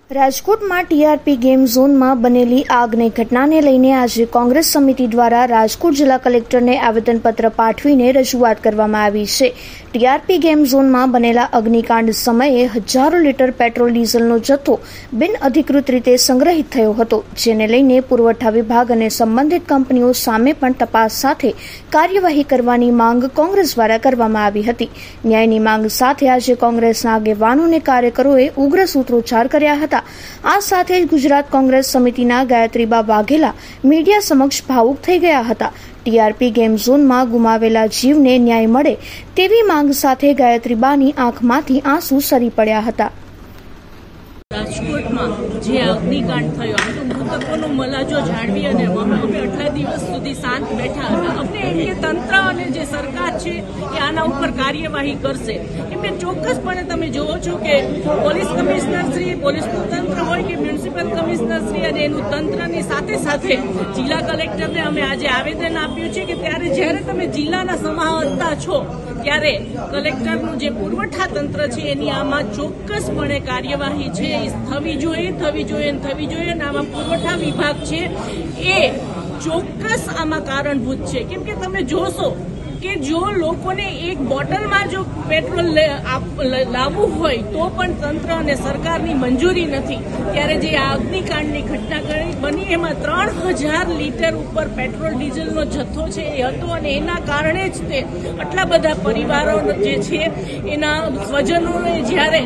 રાજકોટમાં TRP game ઝોનમાં બનેલી આગની ઘટનાને લઈને આજે કોંગ્રેસ સમિતિ દ્વારા રાજકોટ જિલ્લા કલેક્ટરને આવેદનપત્ર પાઠવીને રજૂઆત કરવામાં આવી છે. ટીઆરપી ગેમ ઝોનમાં બનેલા અગ્નિકાંડ સમયે હજારો લીટર પેટ્રોલ ડીઝલનો જથ્થો બિનઅધિકૃત રીતે સંગ્રહિત થયો હતો, જેને લઈને પુરવઠા વિભાગ અને સંબંધિત કંપનીઓ સામે પણ તપાસ સાથે કાર્યવાહી કરવાની માંગ કોંગ્રેસ દ્વારા કરવામાં આવી હતી. ન્યાયની માંગ સાથે આજે કોંગ્રેસના આગેવાનો અને કાર્યકરોએ ઉગ્ર સૂત્રોચ્ચાર કર્યા હતા. આ સાથે જ ગુજરાત કોંગ્રેસ સમિતિના ગાયત્રીબા વાઘેલા મીડિયા સમક્ષ ભાવુક થઈ ગયા હતા. ટીઆરપી ગેમ ઝોનમાં ગુમાવેલા જીવને ન્યાય મળે તેવી માંગ સાથે ગાયત્રીબાની આંખમાંથી આંસુ સરી પડ્યા હતા. રાજકોટમાં જે અગ્નિકાંડ થયો, આ તો મૃતકોનો મલાજો જાળવી અને અમે આટલા દિવસ સુધી શાંત બેઠા હતા. અમને એમ કે તંત્ર અને જે સરકાર છે એ આના ઉપર કાર્યવાહી કરશે. એમ કે ચોક્કસપણે તમે જોવો છો કે પોલીસ કમિશનરશ્રી, પોલીસનું તંત્ર હોય કે મ્યુનિસિપલ કમિશનરશ્રી અને એનું તંત્રની સાથે સાથે જિલ્લા કલેક્ટરને અમે આજે આવેદન આપ્યું છે કે ત્યારે જ્યારે તમે જિલ્લાના સમાહર્તા છો ત્યારે કલેક્ટરનું જે પુરવઠા તંત્ર છે એની આમાં ચોક્કસપણે કાર્યવાહી છે થવી જોઈએ અને આમાં પુરવઠા વિભાગ છે એ ચોક્કસ આમાં કારણભૂત છે. કેમ કે તમે જોશો કે જો લોકોને એક બોટલમાં જો પેટ્રોલ લાવવું હોય તો પણ તંત્ર અને સરકારની મંજૂરી નથી, ત્યારે જે આ અગ્નિકાંડની ઘટના બની એમાં 3000 લીટર ઉપર પેટ્રોલ ડીઝલનો જથ્થો છે એ હતો અને એના કારણે જ તે આટલા બધા પરિવારો જે છે એના સ્વજનોને જ્યારે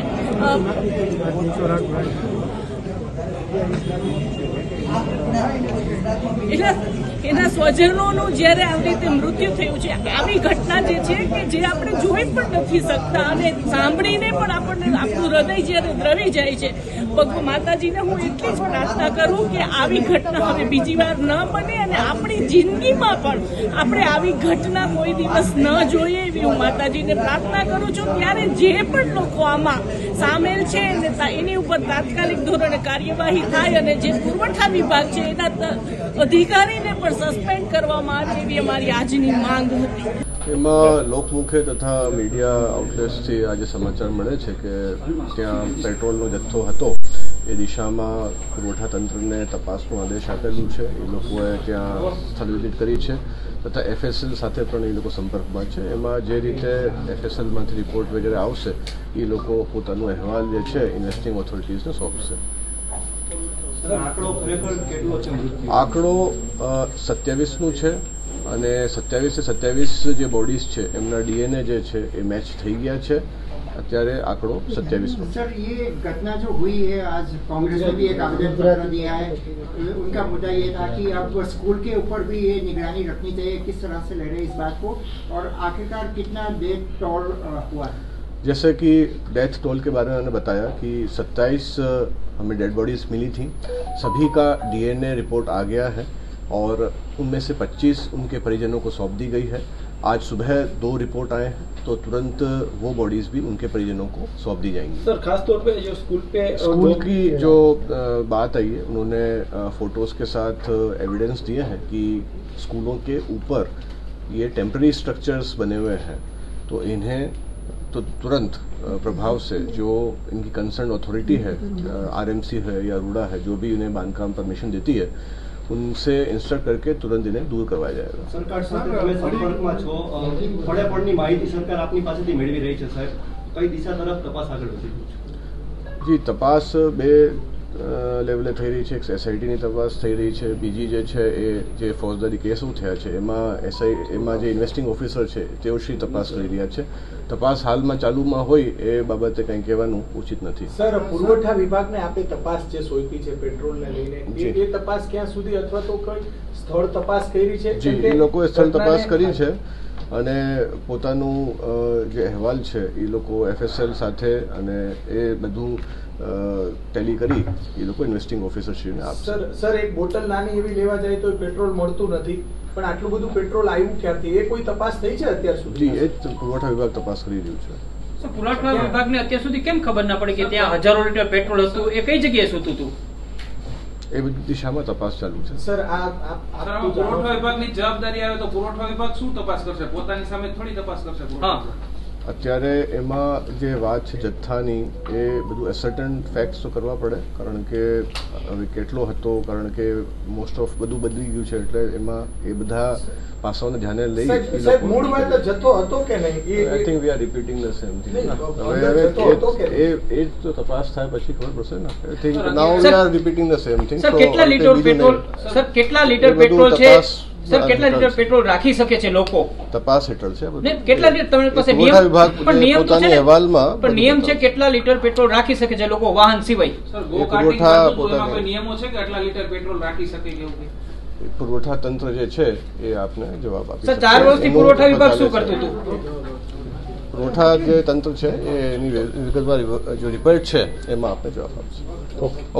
એના સ્વજનોનું જ્યારે આવી રીતે મૃત્યુ થયું છે, આવી ઘટના જે છે કે જે આપણે જોઈ પણ નથી શકતા અને સાંભળીને પણ આપણને આપણું હૃદય જ્યારે દ્રવી જાય છે. માતાજીને હું એટલી જ પ્રાર્થના કરું કે આવી ઘટના હવે બીજી વાર ન બને અને આપણી જિંદગીમાં પણ આપણે આવી ઘટના કોઈ દિવસ ન જોઈએ એવી હું માતાજીને પ્રાર્થના કરું છું. ત્યારે જે પણ લોકો આમાં સામેલ છે એની ઉપર તાત્કાલિક ધોરણે કાર્યવાહી થાય અને જે પુરવઠા વિભાગ છે એના અધિકારીને પણ સસ્પેન્ડ કરવામાં આવે એવી અમારી આજની માંગ હતી. એમાં લોકમુખે તથા મીડિયા આઉટલેટ્સથી આજે સમાચાર મળે છે કે ત્યાં પેટ્રોલનો જથ્થો હતો એ દિશામાં પુરવઠા તંત્રને તપાસનો આદેશ આપેલું છે. એ લોકોએ ત્યાં સ્થળ વિઝિટ કરી છે તથા એફએસએલ સાથે પણ એ લોકો સંપર્કમાં છે. એમાં જે રીતે એફએસએલમાંથી રિપોર્ટ વગેરે આવશે એ લોકો પોતાનો અહેવાલ જે છે ઇન્વેસ્ટિંગ ઓથોરિટીઝને સોંપશે. આંકડો 27નું છે અને 27 જે બોડીઝ છે એમના ડીએનએ જે છે એ મેચ થઈ ગયા છે. અત્યારે आंकड़ो 27 सर, ये घटना जो हुई है आज कांग्रेस ने भी एक आवेदन पत्र दिया है. उनका मुद्दा ये था कि अब स्कूल के ऊपर भी ये निगरानी रखनी चाहिए. किस तरह से ले रहे हैं इस बात को और आखिरकार कितना डेथ टोल हुआ? जैसे कि डेथ टोल के बारे में मैंने बताया कि 27 हमें डेड बॉडीज मिली थी. सभी का डीएनए रिपोर्ट आ गया है और उनमें से 25 उनके परिजनों को सौंप दी गई है. आज सुबह 2 रिपोर्ट आए हैं तो तुरंत वो बॉडीज भी उनके परिजनों को सौंप दी जाएंगी. सर, खास तौर पे जो स्कूल की जो बात आई है, उन्होंने फोटोज के साथ एविडेंस दिए हैं कि स्कूलों के ऊपर ये टेम्पररी स्ट्रक्चर्स बने हुए हैं तो इन्हें तो तुरंत प्रभाव से जो इनकी कंसर्न अथॉरिटी है, आरएमसी है या रूडा है, जो भी इन्हें बांधकाम परमिशन देती है उनसे इंस्ट्रक्ट करके तुरंत इन्हें दूर करवाया जाएगा. सरकार સાથે તમે સંપર્કમાં છો, પડેપણની માહિતી સરકાર આપની પાસેથી મેળવી રહી છે સાહેબ, કઈ દિશા તરફ તપાસ આગળ વધી રહી છે? જી, તપાસ 2 લેવલે થઈ રહી છે. એક એસઆઈટીની તપાસ થઈ રહી છે, બીજી જે છે એ જે ફોજદારી કેસો થયા છે એમાં જે ઇન્વેસ્ટિંગ ઓફિસર છે તેઓ શ્રી તપાસ કરી રહ્યા છે. તપાસ હાલમાં ચાલુમાં હોય એ બાબતે કંઈ કહેવાનું ઉચિત નથી. સર, પુરવઠા વિભાગને આપે તપાસ જે સોંપી છે પેટ્રોલને લઈને, એ તપાસ ક્યાં સુધી અથવા તો કોઈ સ્થળ તપાસ કરી છે? જી, એ લોકોએ સ્થળ તપાસ કરી છે અને પોતાનું જે અહેવાલ છે એ લોકો એફએસએલ સાથે અને એ બધું ટેલી કરી એ લોકો ઇન્વેસ્ટિંગ ઓફિસરશ્રીને આપશે. સર, એક બોટલ નાની એવી લેવા જાય તો પેટ્રોલ મળતું નથી, પણ આટલું બધું પેટ્રોલ આવ્યું ક્યાંથી, એ કોઈ તપાસ થઈ છે અત્યાર સુધી? જી, એ જ પુરવઠા વિભાગ તપાસ કરી રહ્યું છે. પુરવઠા વિભાગને અત્યાર સુધી કેમ ખબર ના પડી કે ત્યાં હજારો લીટર પેટ્રોલ હતું, એ કઈ જગ્યાએ સૂતું હતું? એ બધી દિશામાં તપાસ ચાલુ છે. સર, પુરવઠા વિભાગની જવાબદારી આવે તો પુરવઠા વિભાગ શું તપાસ કરશે? પોતાની સામે થોડી તપાસ કરશે. અત્યારે એમાં જે વાત છે જથ્થાની એ બધું એસર્ટન ફેક્ટ્સ તો કરવા પડે, કારણ કે હવે કેટલો હતો, કારણ કે મોસ્ટ ઓફ બધું બદલી ગયું છે, એટલે એમાં એ બધા પાસાઓને ધ્યાને લઈ સાહેબ મૂળમાં જથ્થો હતો કે નહીં? I think we are repeating the same thing. હવે એ તો તપાસ થાય પછી ખબર પડશે ને. I think now we are repeating the same thing. Sir કેટલા લીટર પેટ્રોલ, સર કેટલા લીટર પેટ્રોલ છે, સર કેટલા લીટર પેટ્રોલ રાખી શકે છે લોકો? તપાસ હેઠળ છે. કેટલા લીટર તમારી પાસે પુરવઠા વિભાગ પોતાની અહેવાલમાં પણ નિયમ છે કેટલા લીટર પેટ્રોલ રાખી શકે છે લોકો વાહન સિવાય? પુરવઠા પોતાના નિયમો છે કે આટલા લીટર પેટ્રોલ રાખી શકે કે એવું? પુરવઠા તંત્ર જે છે એ આપને જવાબ આપે. સર 4 વર્ષથી પુરવઠા વિભાગ શું કરતું હતું? પુરવઠા જે તંત્ર છે એની વિગતવાર જો રિપોર્ટ છે એમાં આપને જવાબ આપશે.